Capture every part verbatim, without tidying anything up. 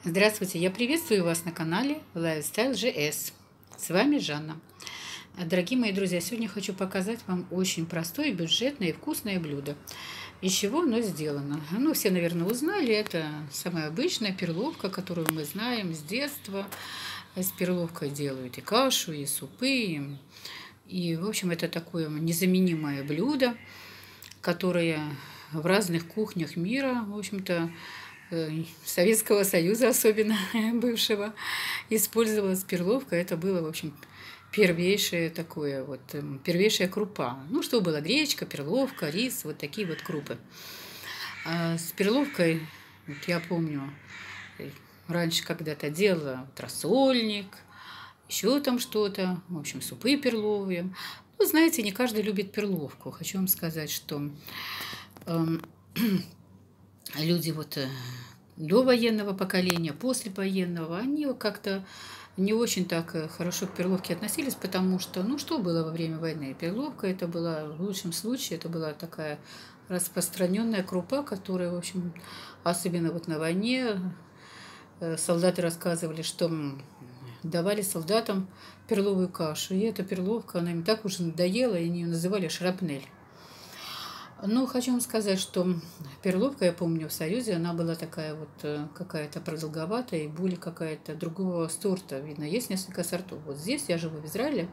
Здравствуйте, я приветствую вас на канале Lifestyle джи эс. С вами Жанна. Дорогие мои друзья, сегодня хочу показать вам очень простое, бюджетное и вкусное блюдо. Из чего оно сделано? Ну, все, наверное, узнали, это самая обычная перловка, которую мы знаем с детства. С перловкой делают и кашу, и супы, и, и в общем, это такое незаменимое блюдо, которое в разных кухнях мира, в общем-то, Советского Союза, особенно бывшего, использовалась перловка. Это было, в общем, первейшее такое, вот, первейшая крупа. Ну, что было? Гречка, перловка, рис, вот такие вот крупы. А с перловкой, вот я помню, раньше когда-то делала вот рассольник, еще там что-то, в общем, супы перловые. Ну, знаете, не каждый любит перловку. Хочу вам сказать, что э, люди вот до военного поколения, после военного, они как-то не очень так хорошо к перловке относились, потому что, ну, что было во время войны? Перловка, это была, в лучшем случае, это была такая распространенная крупа, которая, в общем, особенно вот на войне, солдаты рассказывали, что давали солдатам перловую кашу, и эта перловка, она им так уже надоела, и они ее называли шрапнель. Ну, хочу вам сказать, что перловка, я помню, в Союзе, она была такая вот какая-то продолговатая, и более какая-то другого сорта. Видно, есть несколько сортов. Вот здесь, я живу в Израиле,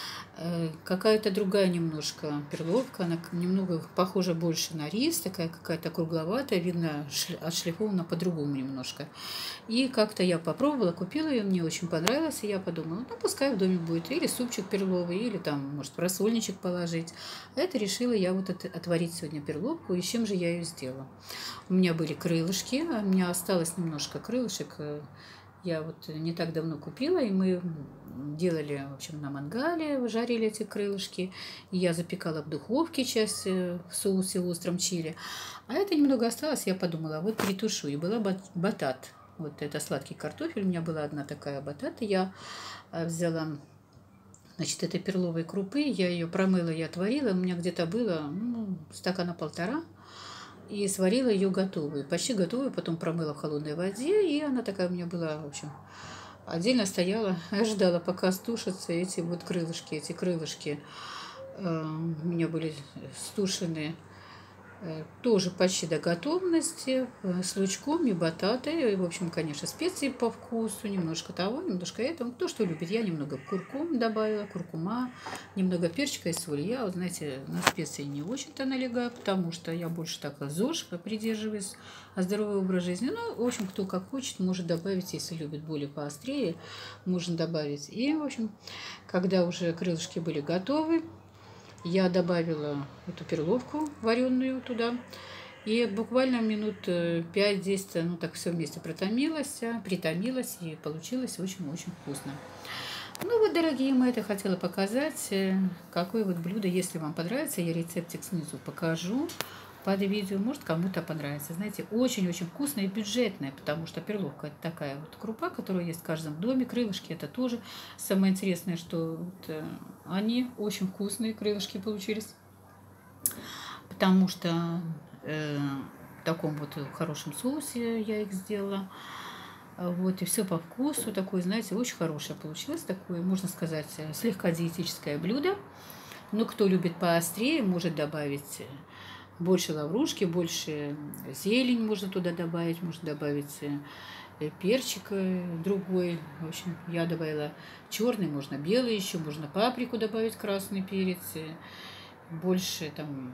какая-то другая немножко перловка, она немного похожа больше на рис, такая какая-то кругловатая, видно, отшлифована по-другому немножко. И как-то я попробовала, купила ее, мне очень понравилось, и я подумала, ну, пускай в доме будет или супчик перловый, или там, может, в рассольничек положить. А это решила я вот отварить сегодня перловку, и с чем же я ее сделала? У меня были крылышки, у меня осталось немножко крылышек, я вот не так давно купила, и мы делали, в общем, на мангале, жарили эти крылышки. И я запекала в духовке часть в соусе остром чили. А это немного осталось, я подумала, вот притушу. И была батат. Вот это сладкий картофель. У меня была одна такая батата. Я взяла, значит, этой перловой крупы. Я ее промыла и отварила. У меня где-то было, ну, стакана полтора. И сварила ее готовую, почти готовую, потом промыла в холодной воде, и она такая у меня была, в общем, отдельно стояла, ожидала, пока стушатся эти вот крылышки, эти крылышки э, у меня были стушены э, тоже почти до готовности, э, с лучком и бататой, и, в общем, конечно, специи по вкусу, немножко того, немножко этого, кто что любит. Я немного куркум добавила, куркума, немного перчика и соли. Я, вот, знаете, на специи не очень-то налегаю, потому что я больше так ЗОЖ придерживаюсь, а здоровый образ жизни. Ну, в общем, кто как хочет, может добавить, если любит более поострее, можно добавить. И, в общем, когда уже крылышки были готовы, я добавила эту перловку вареную туда. И буквально минут пять-десять, ну так все вместе протомилось, притомилось, и получилось очень-очень вкусно. Ну вот, дорогие мои, это хотела показать, какое вот блюдо. Если вам понравится, я рецептик снизу покажу под видео, может кому-то понравится. Знаете, очень-очень вкусная и бюджетная, потому что перловка — это такая вот крупа, которая есть в каждом доме. Крылышки — это тоже самое интересное, что вот они очень вкусные, крылышки получились, потому что э, в таком вот хорошем соусе я их сделала. Вот, и все по вкусу, такое, знаете, очень хорошее получилось, такое, можно сказать, слегка диетическое блюдо. Но кто любит поострее, может добавить больше лаврушки, больше зелень можно туда добавить, можно добавить перчик другой. В общем, я добавила черный, можно белый еще, можно паприку добавить, красный перец, больше там,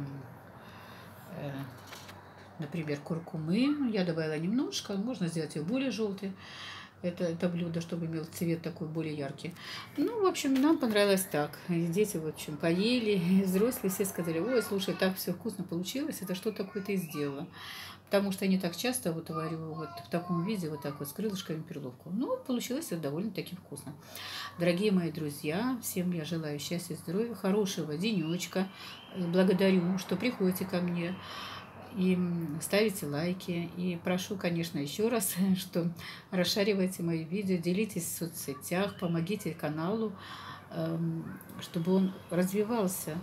например, куркумы. Я добавила немножко, можно сделать ее более желтой. Это, это блюдо, чтобы имел цвет такой более яркий. Ну, в общем, нам понравилось так. Дети, в общем, поели, взрослые все сказали: ой, слушай, так все вкусно получилось, это что такое ты сделала? Потому что я не так часто вот варю вот в таком виде, вот так вот с крылышками перловку. Ну, получилось это довольно-таки вкусно. Дорогие мои друзья, всем я желаю счастья, здоровья, хорошего денечка. Благодарю, что приходите ко мне и ставите лайки. И прошу, конечно, еще раз, что расшаривайте мои видео, делитесь в соцсетях, помогите каналу, чтобы он развивался.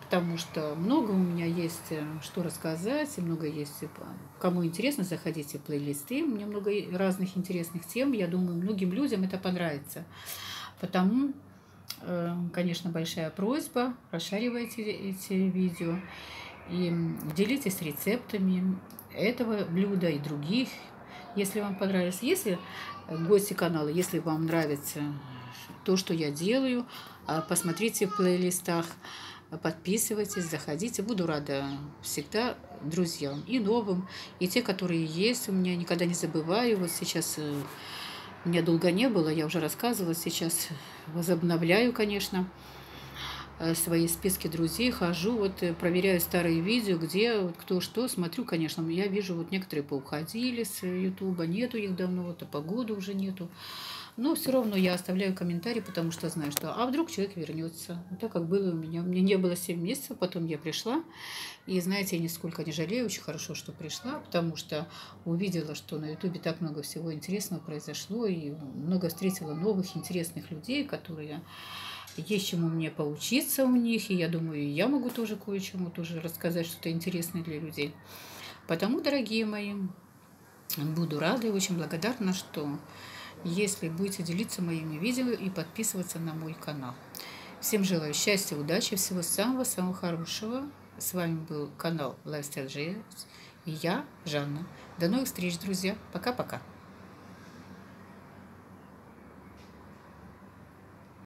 потому что много у меня есть э, что рассказать, и много есть, э, кому интересно, заходите в плейлисты, у меня много разных интересных тем, я думаю, многим людям это понравится. Потому, э, конечно, большая просьба, расшаривайте эти видео и делитесь рецептами этого блюда и других, если вам понравилось. Если э, гости канала, если вам нравится то, что я делаю, а, посмотрите в плейлистах, подписывайтесь, заходите. Буду рада всегда друзьям и новым, и те, которые есть у меня, никогда не забываю. Вот сейчас э, меня долго не было, я уже рассказывала, сейчас возобновляю, конечно, э, свои списки друзей, хожу, вот э, проверяю старые видео, где вот кто что, смотрю, конечно, я вижу, вот некоторые поуходили с Ютуба, нету их давно, вот, а погоды уже нету. Но все равно я оставляю комментарий, потому что знаю, что а вдруг человек вернется. Вот так как было у меня. У меня не было семь месяцев, потом я пришла. И знаете, я нисколько не жалею, очень хорошо, что пришла, потому что увидела, что на Ютубе так много всего интересного произошло, и много встретила новых интересных людей, которые есть чему мне поучиться у них, и я думаю, я могу тоже кое-чему тоже рассказать что-то интересное для людей. Потому, дорогие мои, буду рада и очень благодарна, что если будете делиться моими видео и подписываться на мой канал. Всем желаю счастья, удачи, всего самого-самого хорошего. С вами был канал Lifestyle джи эс и я, Жанна. До новых встреч, друзья. Пока-пока.